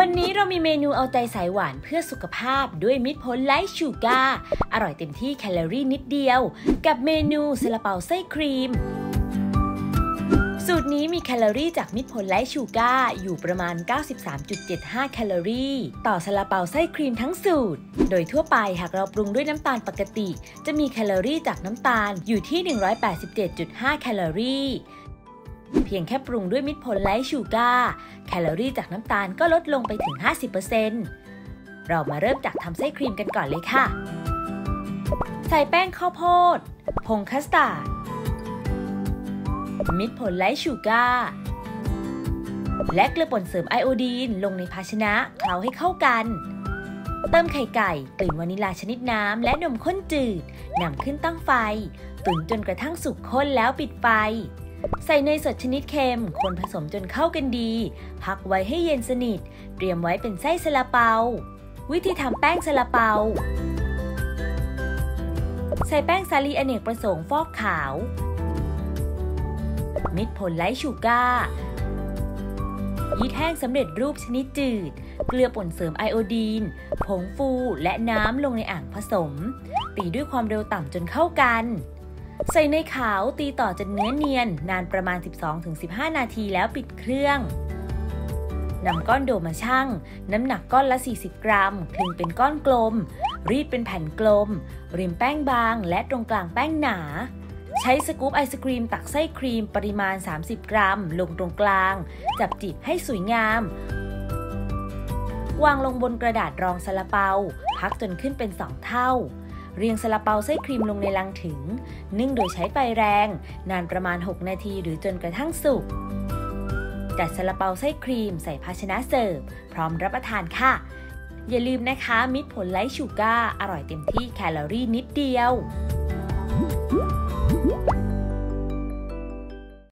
วันนี้เรามีเมนูเอาใจสายหวานเพื่อสุขภาพด้วยมิตรผลไร้ชูการ์อร่อยเต็มที่แคลอรี่นิดเดียวกับเมนูซาลาเปาไส้ครีมสูตรนี้มีแคลอรี่จากมิตรผลไร้ชูการ์อยู่ประมาณ 93.75 แคลอรี่ต่อซาลาเปาไส้ครีมทั้งสูตรโดยทั่วไปหากเราปรุงด้วยน้ำตาลปกติจะมีแคลอรี่จากน้ำตาลอยู่ที่ 187.5 แคลอรี่เพียงแค่ปรุงด้วยมิตรผลไร้ชูการ์แคลอรี่จากน้ำตาลก็ลดลงไปถึง 50% เรามาเริ่มจากทำไส้ครีมกันก่อนเลยค่ะใส่แป้งข้าวโพดผงคัสตาร์ดมิตรผลไร้ชูการ์และเกลือป่นเสริมไอโอดีนลงในภาชนะเคล้าให้เข้ากันเติมไข่ไก่กลิ่นวานิลาชนิดน้ำและนมข้นจืดนำขึ้นตั้งไฟตุ๋นจนกระทั่งสุกข้นแล้วปิดไฟใส่เนยสดชนิดเค็มคนผสมจนเข้ากันดีพักไว้ให้เย็นสนิทเตรียมไว้เป็นไส้ซาลาเปาวิธีทำแป้งซาลาเปาใส่แป้งสาลีอเนกประสงค์ฟอกขาวมิตรผลไร้ชูการ์ยีสต์แห้งสำเร็จรูปชนิดจืดเกลือป่นเสริมไอโอดีนผงฟูและน้ำลงในอ่างผสมตีด้วยความเร็วต่ำจนเข้ากันใส่เนยขาวตีต่อจนเนื้อเนียนนานประมาณ 12-15 นาทีแล้วปิดเครื่องนำก้อนโดมาชั่งน้ำหนักก้อนละ40 กรัมคลึงเป็นก้อนกลมรีดเป็นแผ่นกลมริมแป้งบางและตรงกลางแป้งหนาใช้สกู๊ปไอศกรีมตักไส้ครีมปริมาณ30 กรัมลงตรงกลางจับจีบให้สวยงามวางลงบนกระดาษรองซาลาเปาพักจนขึ้นเป็น2 เท่าเรียงซาลาเปาไส้ครีมลงในลังถึงนึ่งโดยใช้ไฟแรงนานประมาณ6 นาทีหรือจนกระทั่งสุกจัดซาลาเปาไส้ครีมใส่ภาชนะเสิร์ฟพร้อมรับประทานค่ะอย่าลืมนะคะมิตรผลไร้ชูการ์อร่อยเต็มที่แคลอรี่นิดเดียว